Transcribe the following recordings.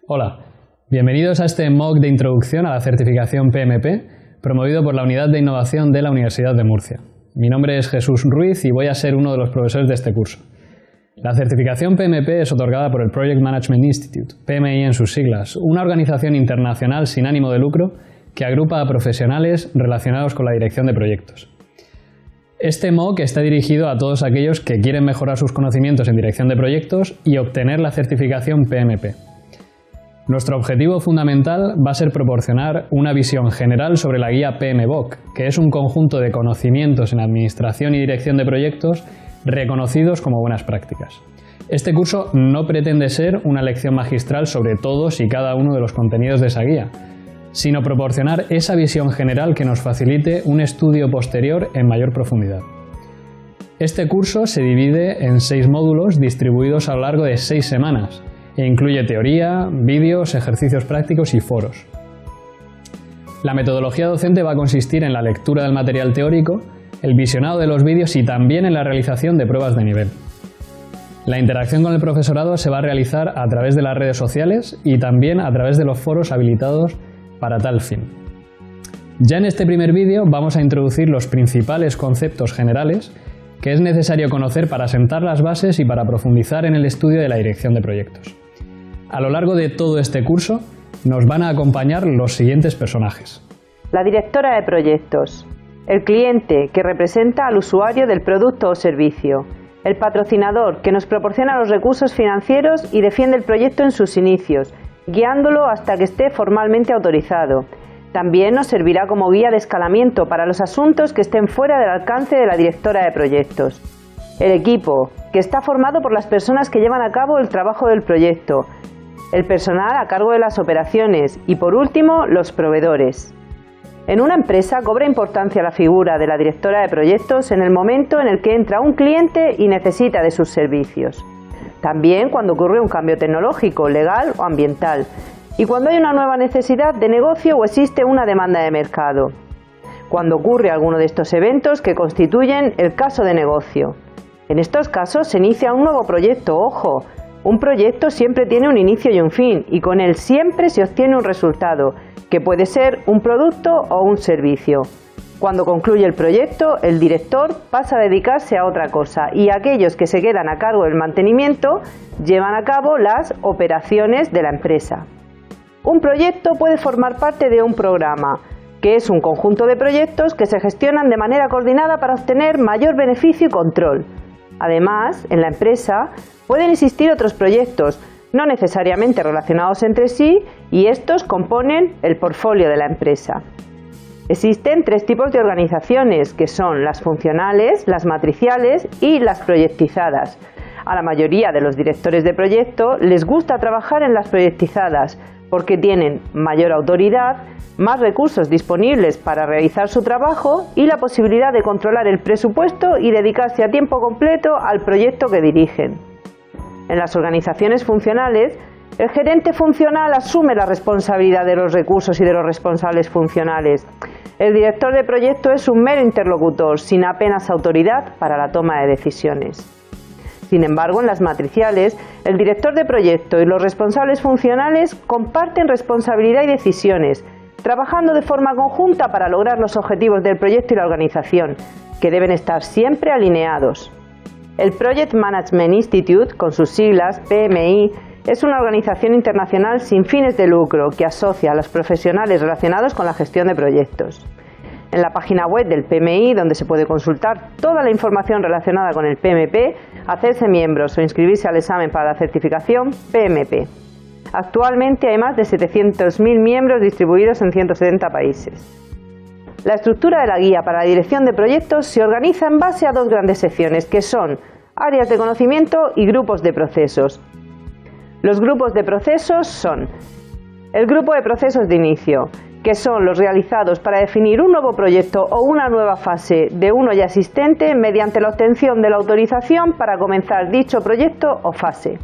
Hola, bienvenidos a este MOOC de introducción a la certificación PMP, promovido por la Unidad de Innovación de la Universidad de Murcia. Mi nombre es Jesús Ruiz y voy a ser uno de los profesores de este curso. La certificación PMP es otorgada por el Project Management Institute, PMI en sus siglas, una organización internacional sin ánimo de lucro que agrupa a profesionales relacionados con la dirección de proyectos. Este MOOC está dirigido a todos aquellos que quieren mejorar sus conocimientos en dirección de proyectos y obtener la certificación PMP. Nuestro objetivo fundamental va a ser proporcionar una visión general sobre la guía PMBOK, que es un conjunto de conocimientos en administración y dirección de proyectos reconocidos como buenas prácticas. Este curso no pretende ser una lección magistral sobre todos y cada uno de los contenidos de esa guía, sino proporcionar esa visión general que nos facilite un estudio posterior en mayor profundidad. Este curso se divide en 6 módulos distribuidos a lo largo de 6 semanas e incluye teoría, vídeos, ejercicios prácticos y foros. La metodología docente va a consistir en la lectura del material teórico, el visionado de los vídeos y también en la realización de pruebas de nivel. La interacción con el profesorado se va a realizar a través de las redes sociales y también a través de los foros habilitados para tal fin. Ya en este primer vídeo vamos a introducir los principales conceptos generales que es necesario conocer para sentar las bases y para profundizar en el estudio de la dirección de proyectos. A lo largo de todo este curso nos van a acompañar los siguientes personajes. La directora de proyectos, el cliente que representa al usuario del producto o servicio, el patrocinador que nos proporciona los recursos financieros y defiende el proyecto en sus inicios, guiándolo hasta que esté formalmente autorizado. También nos servirá como guía de escalamiento para los asuntos que estén fuera del alcance de la directora de proyectos. El equipo, que está formado por las personas que llevan a cabo el trabajo del proyecto, el personal a cargo de las operaciones y, por último, los proveedores. En una empresa cobra importancia la figura de la directora de proyectos en el momento en el que entra un cliente y necesita de sus servicios. También cuando ocurre un cambio tecnológico, legal o ambiental, y cuando hay una nueva necesidad de negocio o existe una demanda de mercado. Cuando ocurre alguno de estos eventos que constituyen el caso de negocio. En estos casos se inicia un nuevo proyecto, ojo. Un proyecto siempre tiene un inicio y un fin, y con él siempre se obtiene un resultado, que puede ser un producto o un servicio. Cuando concluye el proyecto, el director pasa a dedicarse a otra cosa y aquellos que se quedan a cargo del mantenimiento llevan a cabo las operaciones de la empresa. Un proyecto puede formar parte de un programa, que es un conjunto de proyectos que se gestionan de manera coordinada para obtener mayor beneficio y control. Además, en la empresa pueden existir otros proyectos, no necesariamente relacionados entre sí, y estos componen el portfolio de la empresa. Existen 3 tipos de organizaciones, que son las funcionales, las matriciales y las proyectizadas. A la mayoría de los directores de proyecto les gusta trabajar en las proyectizadas, porque tienen mayor autoridad, más recursos disponibles para realizar su trabajo y la posibilidad de controlar el presupuesto y dedicarse a tiempo completo al proyecto que dirigen. En las organizaciones funcionales, el gerente funcional asume la responsabilidad de los recursos y de los responsables funcionales. El director de proyecto es un mero interlocutor, sin apenas autoridad para la toma de decisiones. Sin embargo, en las matriciales, el director de proyecto y los responsables funcionales comparten responsabilidad y decisiones, trabajando de forma conjunta para lograr los objetivos del proyecto y la organización, que deben estar siempre alineados. El Project Management Institute, con sus siglas PMI, es una organización internacional sin fines de lucro que asocia a los profesionales relacionados con la gestión de proyectos. En la página web del PMI, donde se puede consultar toda la información relacionada con el PMP, hacerse miembros o inscribirse al examen para la certificación PMP. Actualmente hay más de 700.000 miembros distribuidos en 170 países. La estructura de la guía para la dirección de proyectos se organiza en base a 2 grandes secciones, que son áreas de conocimiento y grupos de procesos. Los grupos de procesos son el grupo de procesos de inicio, que son los realizados para definir un nuevo proyecto o una nueva fase de uno ya existente mediante la obtención de la autorización para comenzar dicho proyecto o fase.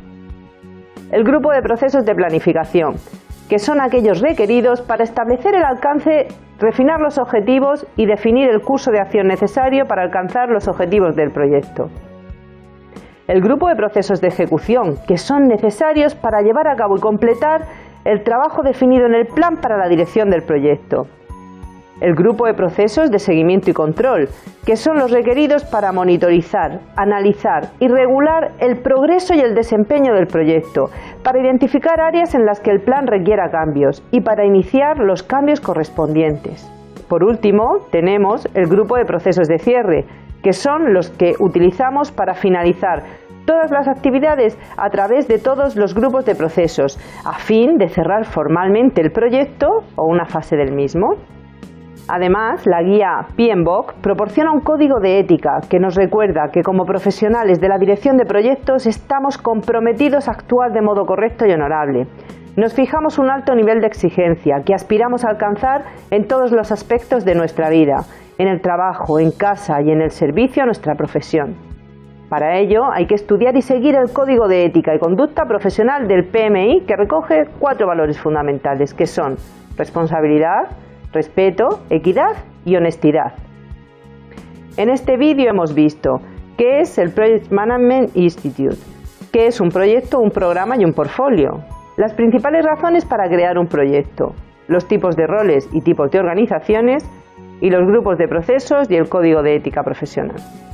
El grupo de procesos de planificación, que son aquellos requeridos para establecer el alcance, refinar los objetivos y definir el curso de acción necesario para alcanzar los objetivos del proyecto. El grupo de procesos de ejecución, que son necesarios para llevar a cabo y completar el trabajo definido en el plan para la dirección del proyecto. El grupo de procesos de seguimiento y control, que son los requeridos para monitorizar, analizar y regular el progreso y el desempeño del proyecto, para identificar áreas en las que el plan requiera cambios y para iniciar los cambios correspondientes. Por último, tenemos el grupo de procesos de cierre, que son los que utilizamos para finalizar todas las actividades a través de todos los grupos de procesos, a fin de cerrar formalmente el proyecto o una fase del mismo. Además, la guía PMBOK proporciona un código de ética que nos recuerda que como profesionales de la dirección de proyectos estamos comprometidos a actuar de modo correcto y honorable. Nos fijamos un alto nivel de exigencia que aspiramos a alcanzar en todos los aspectos de nuestra vida, en el trabajo, en casa y en el servicio a nuestra profesión. Para ello hay que estudiar y seguir el código de ética y conducta profesional del PMI, que recoge 4 valores fundamentales, que son responsabilidad, respeto, equidad y honestidad. En este vídeo hemos visto qué es el Project Management Institute, qué es un proyecto, un programa y un portfolio, las principales razones para crear un proyecto, los tipos de roles y tipos de organizaciones y los grupos de procesos y el código de ética profesional.